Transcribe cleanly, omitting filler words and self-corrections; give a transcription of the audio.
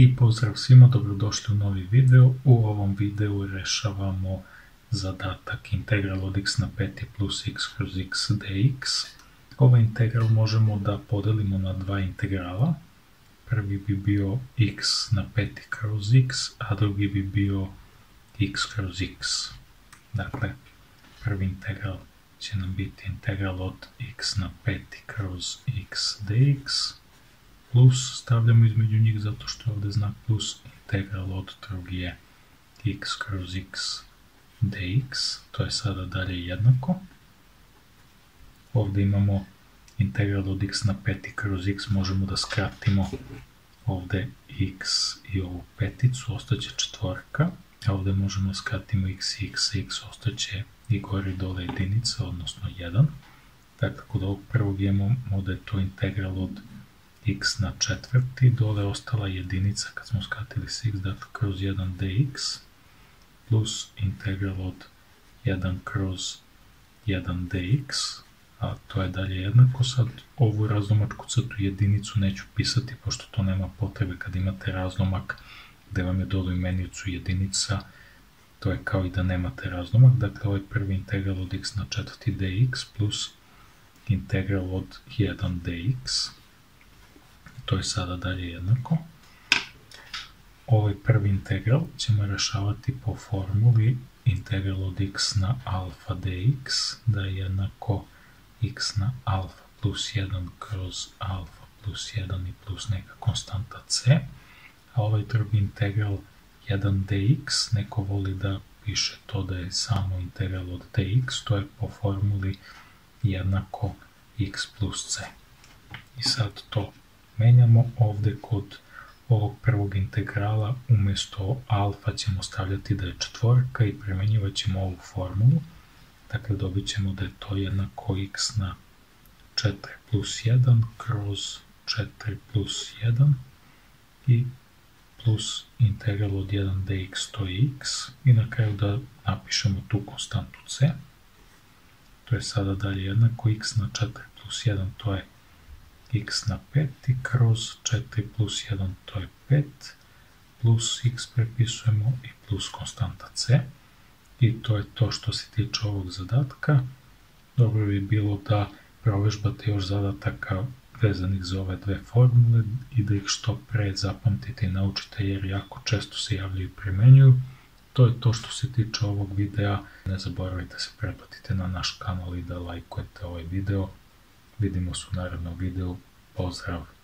I pozdrav svima, dobrodošli u novi video. U ovom videu rešavamo zadatak integral od x na peti plus x kroz x dx. Ovaj integral možemo da podelimo na dva integrala. Prvi bi bio x na peti kroz x, a drugi bi bio x kroz x. Dakle, prvi integral će nam biti integral od x na peti kroz x dx. Plus stavljamo između njih zato što je ovde znak plus, integral od drugi je x kroz x dx, to je sada dalje jednako. Ovde imamo integral od x na peti kroz x, možemo da skratimo ovde x i ovu peticu, ostaće četvorka, a ovde možemo da skratimo x i x, ostaće i gore i dole jedinica, odnosno 1. Dakle, kod ovog prvog imamo da je to integral od x na četvrti, dole je ostala jedinica kad smo skratili s x, dakle kroz 1 dx, plus integral od 1 kroz 1 dx, a to je dalje jednako. Sad ovu razlomačku crtu jedinicu neću pisati, pošto to nema potrebe kad imate razlomak gde vam je dole u imenicu jedinica, to je kao i da nemate razlomak. Dakle, ovaj prvi integral od x na četvrti dx plus integral od 1 dx, to je sada dalje jednako. Ovaj prvi integral ćemo rešavati po formuli integral od x na alfa dx, da je jednako x na alfa plus 1 kroz alfa plus 1 i plus neka konstanta c. A ovaj drugi integral 1 dx, neko voli da piše to da je samo integral od dx, to je po formuli jednako x plus c. I sad to menjamo. Ovde kod ovog prvog integrala umesto alfa ćemo stavljati da je četvorka i primenjivat ćemo ovu formulu. Dakle, dobit ćemo da je to jednako x na 4 plus 1 kroz 4 plus 1 i plus integral od 1 dx, to je x, i na kraju da napišemo tu konstantu c. To je sada dalje jednako x na 4 plus 1, to je x na 5 kroz 4 plus 1, to je 5, plus x prepisujemo i plus konstanta c. I to je to što se tiče ovog zadatka. Dobro bi bilo da provežbate još zadataka vezanih za ove dve formule i da ih što pre zapamtite i naučite, jer jako često se javljaju i primenjuju. To je to što se tiče ovog videa. Ne zaboravite se pretplatite na naš kanal i da lajkujete ovaj video. Vidimo se u narednom videu. Pozdrav!